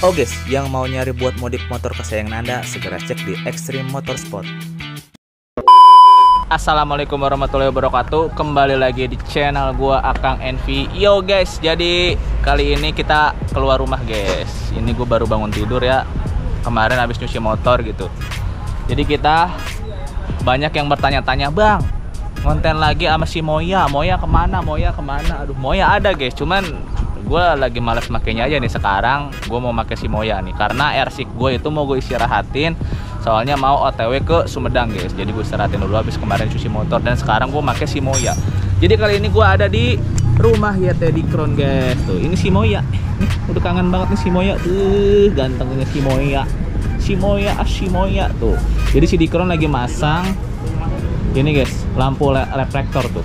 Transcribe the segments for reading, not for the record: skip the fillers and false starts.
Oh guys, yang mau nyari buat modif motor kesayangan Anda, segera cek di Extreme Motorsport. Assalamualaikum warahmatullahi wabarakatuh. Kembali lagi di channel gua Akang Envy. Yo guys, jadi kali ini kita keluar rumah guys. Ini gua baru bangun tidur ya. Kemarin habis nyuci motor gitu. Jadi kita banyak yang bertanya-tanya, "Bang, konten lagi sama si Moya. Moya kemana? Moya kemana?" Aduh, Moya ada guys, cuman gue lagi males makainya aja nih sekarang. Gue mau pakai si Moya nih karena airsick gue itu mau gue istirahatin, soalnya mau OTW ke Sumedang guys. Jadi gue istirahatin dulu habis kemarin cuci motor, dan sekarang gue pakai si Moya. Jadi kali ini gue ada di rumah ya Teddy Crown guys. Tuh, ini si Moya. Nih, udah kangen banget nih si Moya. Gantengnya si Moya. Si Moya tuh. Jadi si Dikron lagi masang ini guys, lampu reflektor tuh.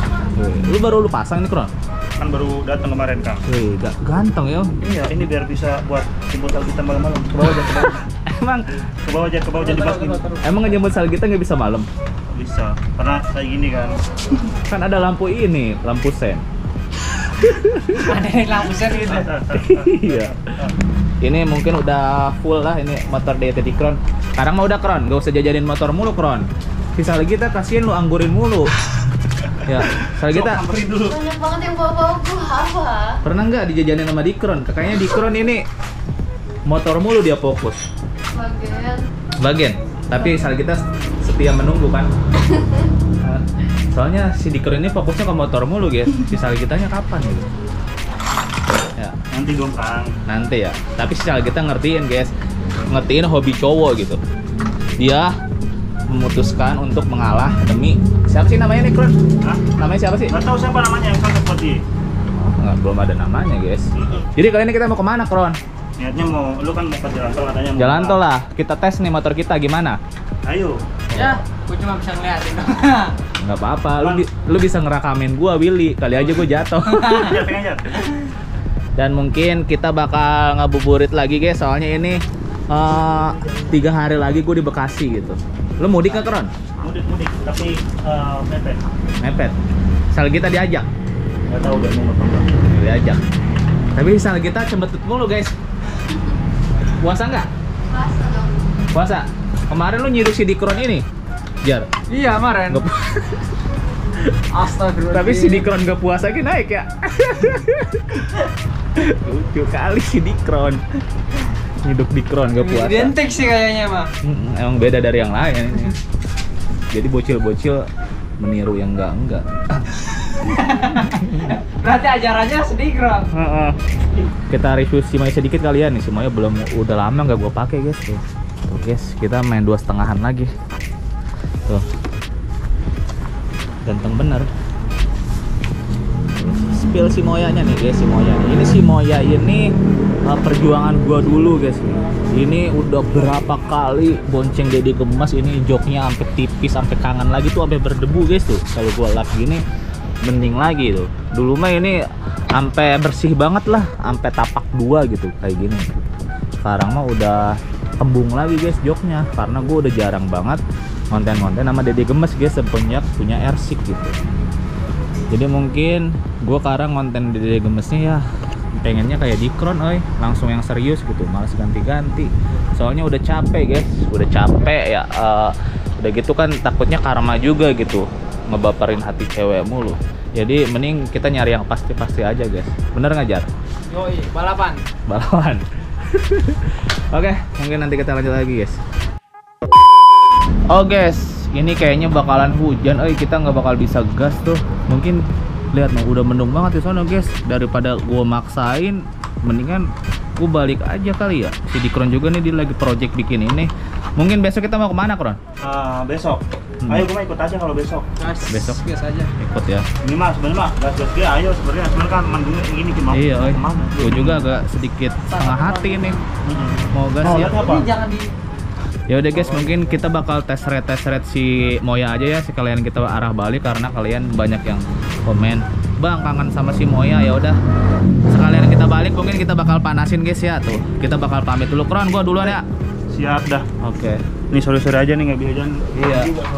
Lu pasang nih, Kron? Kan baru datang kemarin, Kang. Wih, ganteng ya. Iya, ini biar bisa buat jemput kita malam-malam. Ke bawah aja, ke bawah. Emang Ke bawah aja dimasukin. emang ngejemput sal kita nggak bisa malam? Bisa, karena kayak gini kan. Kan ada lampu ini, lampu sen. Ada lampu sen gitu. Iya. Ini mungkin udah full lah ini motor dari Teddy Crown. Sekarang mah udah Kron, gak usah jajanin motor mulu Kron. Sisa lagi kita kasihin lu anggurin mulu. Ya, soalnya kita dulu. Banyak banget yang bawa-bawa gua apa? pernah nggak dijajanin sama Dikron? Kayaknya Dikron ini motor mulu dia fokus. Bagian. Tapi soal kita setia menunggu kan. Soalnya si Dikron ini fokusnya ke motor mulu guys. Si kitanya kapan gitu? Ya. Nanti dong, Kang. Nanti ya. Tapi si kita ngertiin guys. Ngertiin hobi cowok gitu. Dia memutuskan untuk mengalah demi siapa sih namanya nih, Kron? Hah? Namanya siapa sih? Nggak tahu siapa namanya yang Kang seperti. Nggak, belum ada namanya guys. Jadi kali ini kita mau kemana, Kron? Niatnya mau, lu kan mau ke jalan tol katanya. Jalan tol lah. Kita tes nih motor kita gimana? Ayo. Ya, gua cuma bisa ngeliatin dong. Nggak apa-apa. Lu bisa ngerakamin gua, Willy. Kali aja gua jatuh. Aja. Dan mungkin kita bakal ngabuburit lagi guys. Soalnya ini 3 hari lagi gue di Bekasi gitu. Lu mudik nggak, Kron? Mudik, tapi mepet. Mepet. Sal kita diajak. Nggak tahu udah mau apa. Diajak. Tapi sal kita cembetut mulu guys. Puasa nggak? Puasa dong. Puasa. Kemarin lu nyiruk si Dikron ini, Jar. Iya, kemarin. Nggak pu- Astagfirullah. Tapi si Dikron gak puasa lagi naik ya. Lucu kali si Dikron. Hidup Dikron gak puasa. Identik sih kayaknya mah. Emang beda dari yang lain ini. Jadi bocil-bocil meniru yang enggak. Berarti ajarannya sedikit. Kita review si Maya sedikit kalian nih. Si Maya belum, udah lama nggak gue pakai guys tuh. Tuh guys, kita main 2,5-an lagi. Tuh. Ganteng bener. Spill si Moyanya nih guys, si Moya nih. Ini si Moya ini perjuangan gua dulu guys nih. Ini udah berapa kali bonceng Dede Gemas, ini joknya sampai tipis, sampai kangen lagi tuh, sampai berdebu guys tuh. Kalau gua lap gini mending lagi tuh. Dulu mah ini sampai bersih banget lah, sampai tapak 2 gitu kayak gini. Sekarang mah udah kembung lagi guys joknya, karena gua udah jarang banget konten-konten sama Dede Gemes guys semenjak punya airsick gitu. Jadi mungkin gue sekarang konten Dede Gemesnya ya pengennya kayak Dikron, langsung yang serius gitu, malas ganti-ganti. Soalnya udah capek guys, udah capek ya. Udah gitu kan takutnya karma juga gitu, ngebaperin hati cewek mulu. Jadi mending kita nyari yang pasti-pasti aja guys. Bener nggak, Jar? Yoi, balapan. Oke, mungkin nanti kita lanjut lagi guys. Oh guys, ini kayaknya bakalan hujan. Kita nggak bakal bisa gas tuh. Mungkin lihat nih, udah mendung banget di sana guys. Daripada gua maksain, mendingan gua balik aja kali ya. Si Dikron juga nih, dia lagi project bikin ini. Mungkin besok kita mau kemana, Kron? Besok. Ayo gue ikut aja kalau besok. Besok biasa aja. Ikut ya. Ini mah sebenarnya mah gas dia, ayo sebenarnya kan mandungnya kayak gini gimana? Iya, Kemana? gua juga agak sedikit setengah hati nih. Mau gas ya. Lihat apa? Ini jangan di. Ya udah guys, mungkin kita bakal tes rate si Moya aja ya, sekalian kita arah balik karena kalian banyak yang komen, "Bang, kangen sama si Moya." Ya udah, sekalian kita balik, mungkin kita bakal panasin guys ya. Tuh, kita bakal pamit dulu. Kron, gua duluan ya. Siap dah. Oke. Nih sore-sore aja nih nggak bisa jalan. Iya.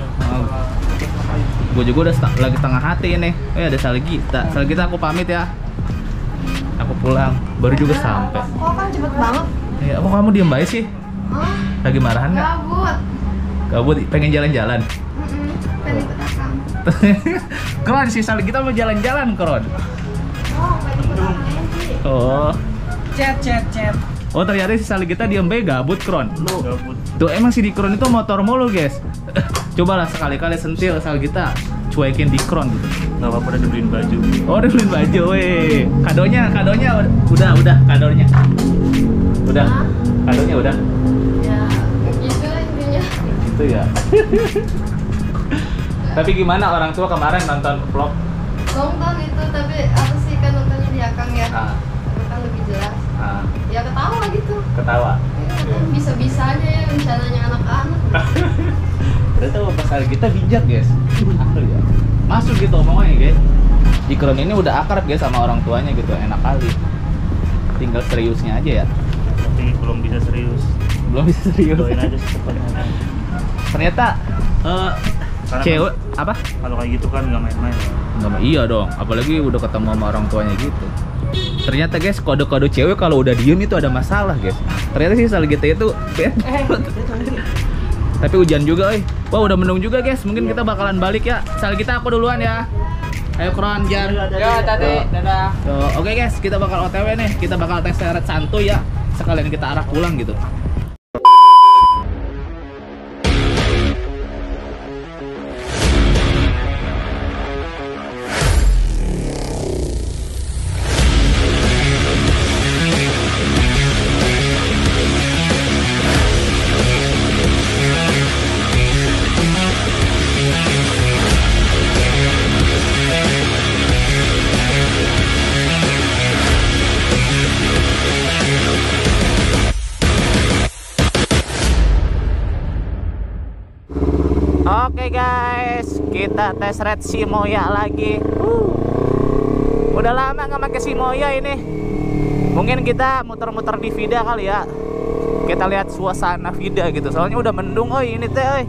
Gue juga udah lagi setengah hati ini. Ada Salgita aku pamit ya. Aku pulang, baru juga sampai. Kok kan cepet banget? Ya, kok kamu diem baik sih? Oh, Lagi marahan nggak? gabut. Gabut, pengen jalan-jalan. Pengen ikut akang. Kron, si Sal kita mau jalan-jalan, Kron. Oh, pengen ikut akang Envi. Oh. Chat. Oh, ternyata si Sal kita diem baik gabut, Kron. Gabut. Tuh emang si Dikron itu motor mulu, guys. Cobalah sekali-kali sentil Sal kita cuekin Dikron gitu. Nggak apa-apa udah dibeliin baju. Oh, udah beliin baju, weh. Kadonya udah kadonya. Udah. Hah? Kadonya udah. Ya, gitu lah intinya. Gitu ya. Tapi gimana orang tua kemarin nonton vlog? Nonton itu, tapi apa sih kan nontonnya di akang ya? Ah, Kan lebih jelas. ah, Ya ketawa gitu. ketawa. Ya, kan bisa-bisanya ya rencananya anak-anak. Ternyata bapak Sal kita bijak, guys. Asli ya. Masuk gitu omongannya, guys. Dikron ini udah akrab guys sama orang tuanya gitu, enak kali. Tinggal seriusnya aja ya. Tapi belum bisa serius. Belum bisa serius. Doain aja secepatnya. Ternyata Karena cewek apa? kalau kayak gitu kan nggak main-main. Enggak, iya dong. Apalagi udah ketemu sama orang tuanya gitu. Ternyata guys, kode-kode cewek kalau udah diem itu ada masalah guys. Ternyata sih Sal kita itu tapi hujan juga, wah udah mendung juga guys. Mungkin kita bakalan balik ya. Sal kita aku duluan ya. Ayo Kron, Jar. Yo, tadi, dadah. Oke guys, kita bakal OTW nih. Kita bakal tes seret santuy ya. Sekalian kita arah pulang gitu. Oke guys, kita tes red Shimoya lagi. Udah lama nggak pakai Shimoya ini. Mungkin kita muter-muter di Vida kali ya. Kita lihat suasana Vida gitu. Soalnya udah mendung, ini teh.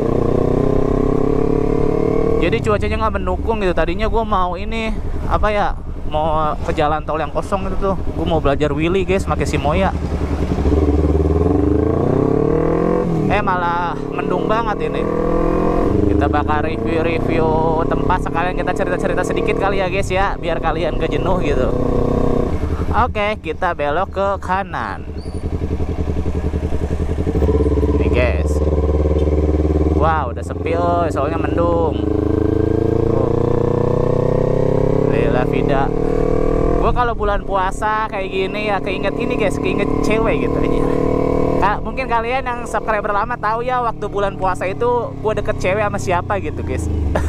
Jadi cuacanya nggak mendukung gitu. Tadinya gue mau ini apa ya? Mau ke jalan tol yang kosong itu tuh. Gue mau belajar wheelie guys, pakai Shimoya. Malah mendung banget ini. Kita bakal review tempat, sekalian kita cerita-cerita sedikit kali ya guys ya, biar kalian gak jenuh gitu. Oke, kita belok ke kanan. Nih guys. Wow, udah sepi soalnya mendung. Lila Vida. Gua kalau bulan puasa kayak gini ya keinget ini guys, keinget cewek gitu aja. Mungkin kalian yang subscriber lama tahu ya, waktu bulan puasa itu gue deket cewek sama siapa gitu guys.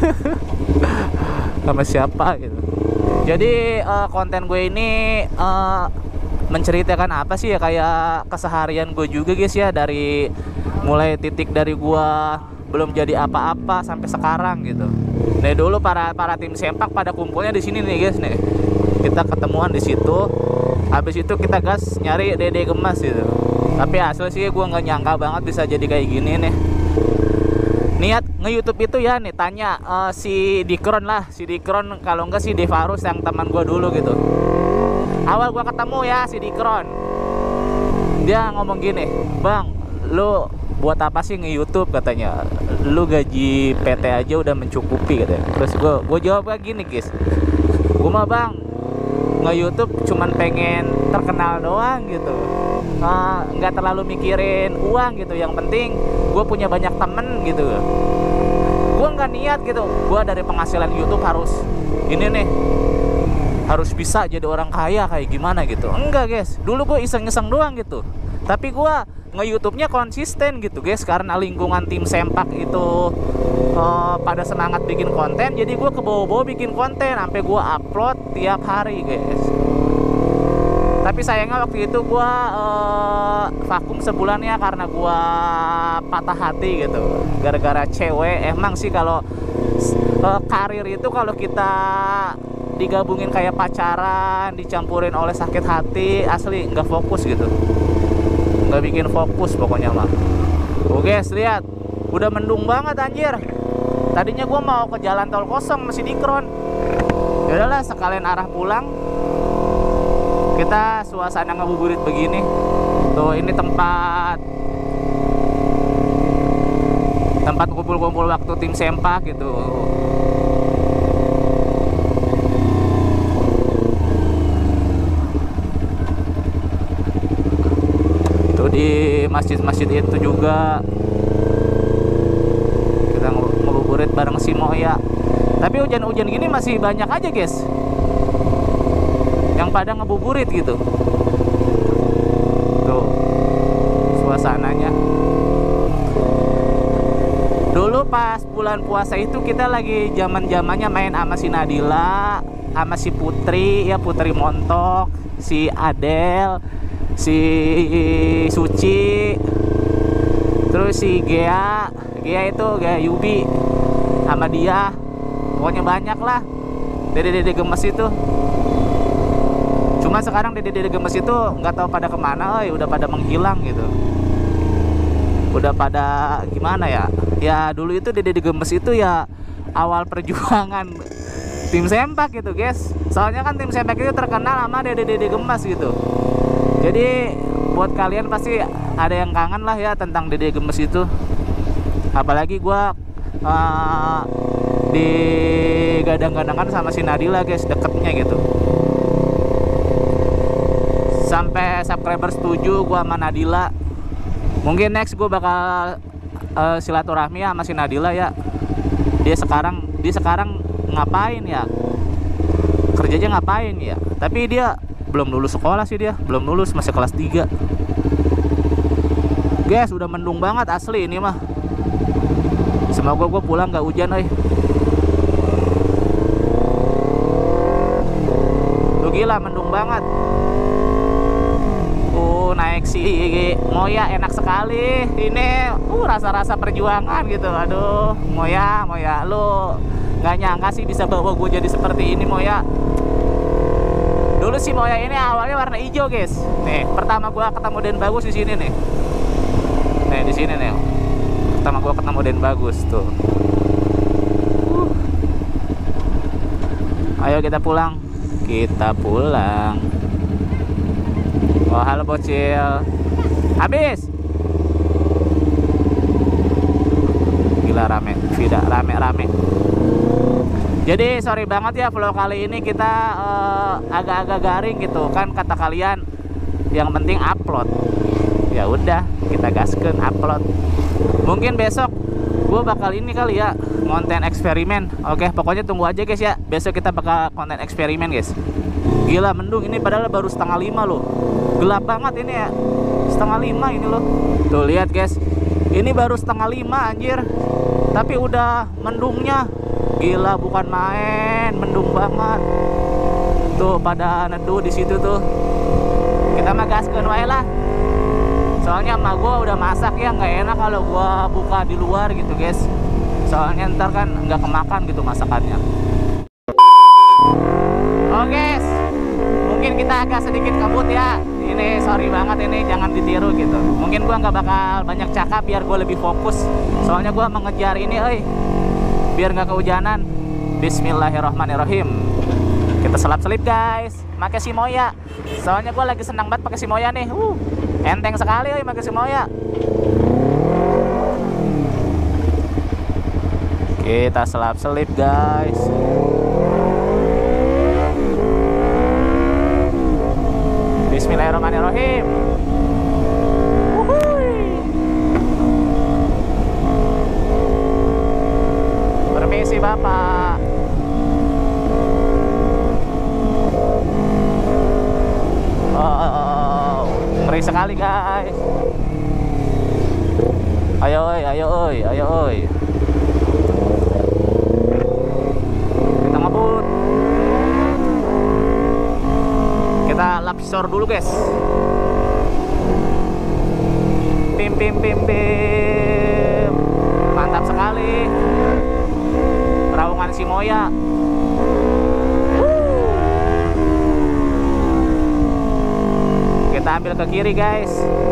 Sama siapa gitu. Jadi konten gue ini menceritakan apa sih ya, kayak keseharian gue juga guys ya, dari mulai titik dari gue belum jadi apa-apa sampai sekarang gitu. Dari dulu para tim sempak pada kumpulnya di sini nih guys nih. Kita ketemuan di situ. Habis itu kita gas nyari Dede Gemas gitu. Tapi hasil sih gue nggak nyangka banget bisa jadi kayak gini nih. Niat nge-YouTube itu ya nih, tanya si Dikron lah, si Dikron, kalau enggak si Devarus yang teman gue dulu gitu. Awal gue ketemu ya si Dikron, dia ngomong gini, "Bang, lu buat apa sih nge-YouTube?" katanya. "Lu gaji PT aja udah mencukupi," katanya. Terus gue jawab kayak gini guys, "Gue mah bang nge-YouTube cuman pengen terkenal doang gitu, nggak terlalu mikirin uang gitu. Yang penting gue punya banyak temen gitu. Gue nggak niat gitu, gue dari penghasilan YouTube harus ini nih, harus bisa jadi orang kaya kayak gimana gitu. Enggak guys, dulu gue iseng-iseng doang gitu. Tapi gue nge-YouTube-nya konsisten gitu guys, karena lingkungan tim sempak itu pada semangat bikin konten. Jadi gue kebawa-bawa bikin konten sampai gue upload tiap hari guys. Tapi sayangnya waktu itu gue vakum sebulan ya, karena gue patah hati gitu gara-gara cewek. Emang sih kalau karir itu kalau kita digabungin kayak pacaran dicampurin oleh sakit hati, asli nggak fokus gitu, nggak bikin fokus pokoknya mah. Oke guys, lihat udah mendung banget anjir. Tadinya gue mau ke jalan tol kosong masih Dikron. Yaudahlah sekalian arah pulang. Kita suasana ngabuburit begini. Tuh ini tempat kumpul-kumpul waktu tim sempak gitu. Tuh di masjid-masjid itu juga kita ngabuburit bareng si Moya. Tapi hujan-hujan gini masih banyak aja guys yang pada ngebuburit gitu. Tuh suasananya. Dulu pas bulan puasa itu kita lagi zaman-zamannya main sama si Nadila, sama si Putri, ya Putri Montok, si Adel, si Suci, terus si Gea itu Gea Yubi, sama dia. Pokoknya banyak lah dede-dede gemes itu. Cuma sekarang dede-dede gemes itu nggak tahu pada kemana, udah pada menghilang gitu. Udah pada gimana ya? Ya dulu itu dede-dede gemes itu ya awal perjuangan tim sempak gitu guys. Soalnya kan tim sempak itu terkenal sama dede-dede gemes gitu. Jadi buat kalian pasti ada yang kangen lah ya tentang dede gemes itu. Apalagi gua di gadang-gadangan sama si Nadila guys, deketnya gitu. Sampai subscriber setuju gua sama Nadila. Mungkin next gue bakal silaturahmi sama si Nadila ya. Dia sekarang ngapain ya? Kerjanya ngapain ya? Tapi dia belum lulus sekolah sih, dia belum lulus, masih kelas 3. Guys, udah mendung banget asli ini mah. Semoga gue pulang gak hujan Tuh gila, mendung banget. Naik si Moya enak sekali. Ini rasa-rasa perjuangan gitu. Aduh, Moya lu nggak nyangka sih bisa bawa gue jadi seperti ini, Moya. Dulu si Moya ini awalnya warna hijau, guys. Nih, pertama gua ketemu Den Bagus di sini nih. Nih, di sini nih. Pertama gua ketemu Den Bagus tuh. Ayo kita pulang. Kita pulang. Oh, halo bocil. Habis. Gila rame, tidak rame. Jadi sorry banget ya vlog kali ini kita agak-agak garing gitu kan kata kalian. Yang penting upload. Ya udah, kita gaskeun upload. Mungkin besok gue bakal ini kali ya, konten eksperimen. Oke, pokoknya tunggu aja guys ya. Besok kita bakal konten eksperimen guys. Gila mendung ini, padahal baru 4:30 loh. Gelap banget ini ya, 4:30 ini loh. Tuh lihat guys, ini baru 4:30 anjir, tapi udah mendungnya. Gila bukan main, mendung banget. Tuh pada neduh di situ tuh. Kita mah gaskeun wae lah. Soalnya emak gua udah masak ya, nggak enak kalau gua buka di luar gitu guys. Soalnya ntar kan nggak kemakan gitu masakannya. Oke guys, mungkin kita agak sedikit kebut ya. Ini sorry banget, ini jangan ditiru gitu. Mungkin gua nggak bakal banyak cakap biar gua lebih fokus. Soalnya gua mengejar ini, biar nggak kehujanan. Bismillahirrahmanirrahim. Kita selap-selip guys, pakai si Moya. Soalnya gua lagi senang banget pakai si Moya nih. Enteng sekali pakai si Moya. Kita selap-selip guys. Bismillahirrahmanirrahim. Permisi Bapak. Ngeri sekali guys. Ayo oi. Kita ngebut. Kita lap store dulu guys. Pim. Mantap sekali. Terowongan si Moya. Kita ambil ke kiri guys.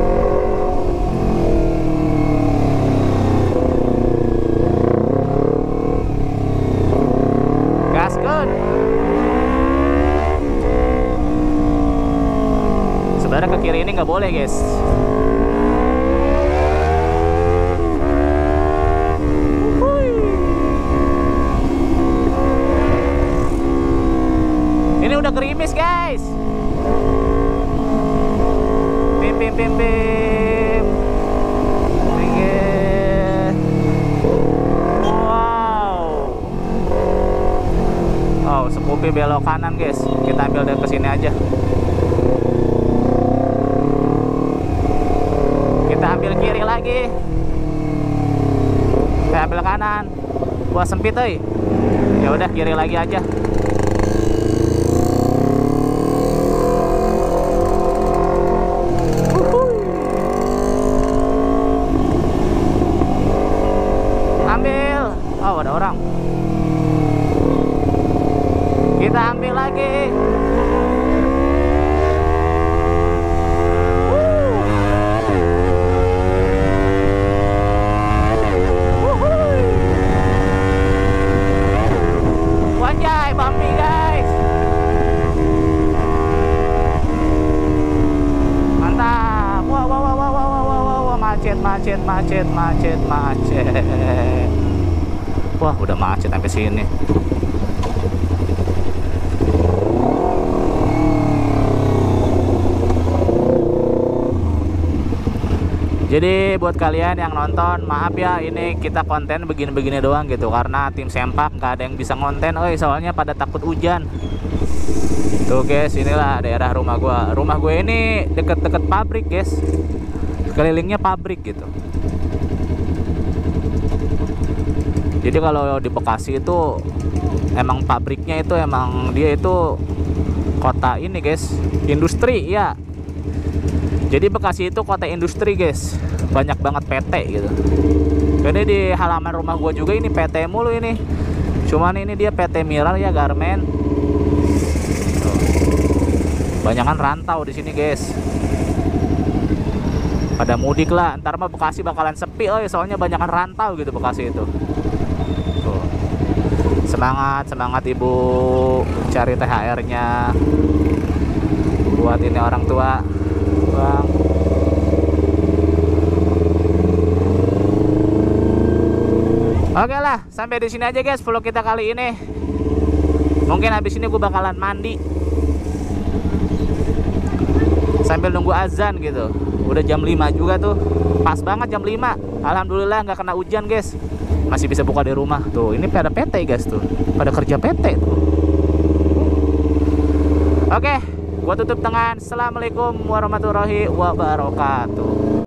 Gaskeun. Sebenarnya ke kiri ini nggak nggak boleh guys. Ini udah gerimis guys. Pim pim pim pim. Wow. Oh, Scoopy belok kanan guys. Kita ambil dari kesini aja. Kita ambil kiri lagi. Kita ambil kanan. Wah sempit euy. Ya udah kiri lagi aja. Ambil. Oh ada orang. Kita ambil lagi. Wajay, bumpy guys. Mantap. Wah, macet. Wah, udah macet sampai sini. Jadi buat kalian yang nonton, maaf ya ini kita konten begini-begini doang gitu, karena tim sempak nggak ada yang bisa ngonten, soalnya pada takut hujan. Tuh guys, inilah daerah rumah gua. Rumah gue ini deket-deket pabrik guys, kelilingnya pabrik gitu. Jadi kalau di Bekasi itu emang pabriknya itu emang dia itu kota ini guys, industri ya. Jadi Bekasi itu kota industri guys, banyak banget PT gitu. Jadi di halaman rumah gua juga ini PT mulu ini. Cuman ini dia PT Miral ya, garmen. Banyakan rantau di sini guys. Pada mudik lah, ntar mah Bekasi bakalan sepi soalnya banyakan rantau gitu Bekasi itu. Tuh. Semangat ibu cari THR-nya buat ini orang tua. Bang. Oke lah, sampai di sini aja guys vlog kita kali ini. Mungkin habis ini gue bakalan mandi sambil nunggu azan gitu. Udah jam 5 juga tuh. Pas banget jam 5. Alhamdulillah nggak kena hujan guys. Masih bisa buka di rumah. Tuh, ini pada PT guys tuh. Pada kerja PT tuh. Oke, gua tutup dengan assalamualaikum warahmatullahi wabarakatuh.